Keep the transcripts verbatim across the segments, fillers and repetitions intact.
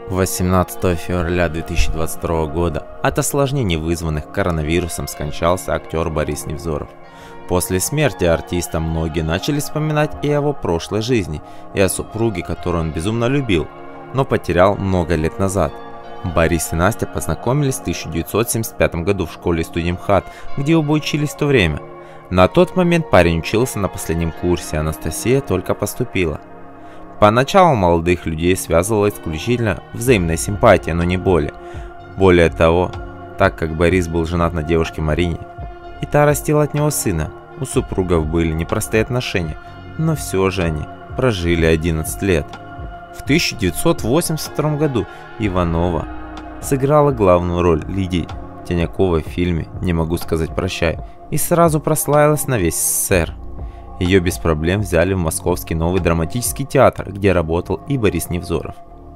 восемнадцатого февраля две тысячи двадцать второго года от осложнений, вызванных коронавирусом, скончался актер Борис Невзоров. После смерти артиста многие начали вспоминать и о его прошлой жизни, и о супруге, которую он безумно любил, но потерял много лет назад. Борис и Настя познакомились в тысяча девятьсот семьдесят пятом году в школе-студии МХАТ, где оба учились в то время. На тот момент парень учился на последнем курсе, а Анастасия только поступила. Поначалу молодых людей связывала исключительно взаимная симпатия, но не более. Более того, так как Борис был женат на девушке Марине, и та растила от него сына, у супругов были непростые отношения, но все же они прожили одиннадцать лет. В тысяча девятьсот восемьдесят втором году Иванова сыграла главную роль Лидии Тяняковой в фильме «Не могу сказать прощай» и сразу прославилась на весь СССР. Ее без проблем взяли в Московский новый драматический театр, где работал и Борис Невзоров.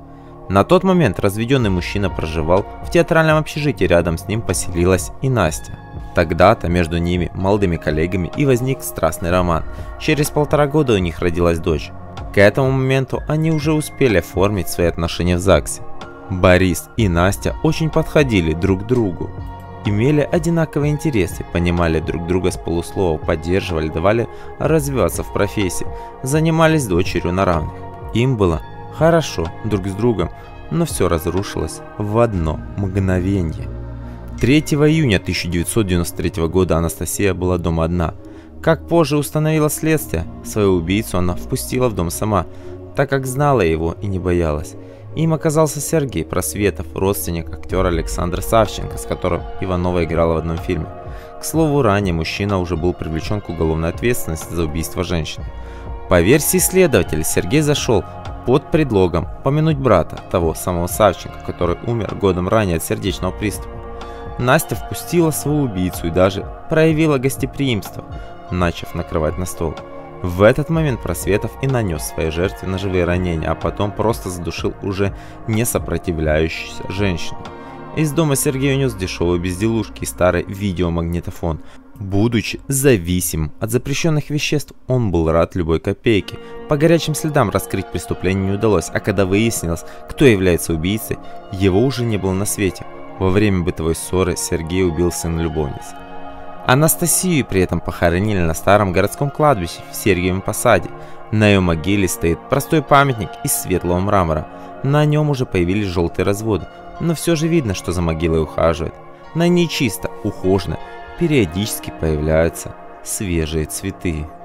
На тот момент разведенный мужчина проживал в театральном общежитии, рядом с ним поселилась и Настя. Тогда-то между ними, молодыми коллегами, и возник страстный роман. Через полтора года у них родилась дочь. К этому моменту они уже успели оформить свои отношения в ЗАГСе. Борис и Настя очень подходили друг к другу. Имели одинаковые интересы, понимали друг друга с полуслова, поддерживали, давали развиваться в профессии, занимались дочерью на равных. Им было хорошо друг с другом, но все разрушилось в одно мгновение. третьего июня тысяча девятьсот девяносто третьего года Анастасия была дома одна. Как позже установило следствие, свою убийцу она впустила в дом сама, так как знала его и не боялась. Им оказался Сергей Просветов, родственник актера Александра Савченко, с которым Иванова играла в одном фильме. К слову, ранее мужчина уже был привлечен к уголовной ответственности за убийство женщины. По версии следователя, Сергей зашел под предлогом помянуть брата, того самого Савченко, который умер годом ранее от сердечного приступа. Настя впустила свою убийцу и даже проявила гостеприимство, начав накрывать на стол. В этот момент Просветов и нанес своей жертве ножевые ранения, а потом просто задушил уже не сопротивляющуюся женщину. Из дома Сергей унес дешевые безделушки и старый видеомагнитофон. Будучи зависимым от запрещенных веществ, он был рад любой копейке. По горячим следам раскрыть преступление не удалось, а когда выяснилось, кто является убийцей, его уже не было на свете. Во время бытовой ссоры Сергей убил сына любовницы. Анастасию при этом похоронили на старом городском кладбище в Сергиевом Посаде. На ее могиле стоит простой памятник из светлого мрамора. На нем уже появились желтые разводы, но все же видно, что за могилой ухаживают. На ней чисто, ухоженно, периодически появляются свежие цветы.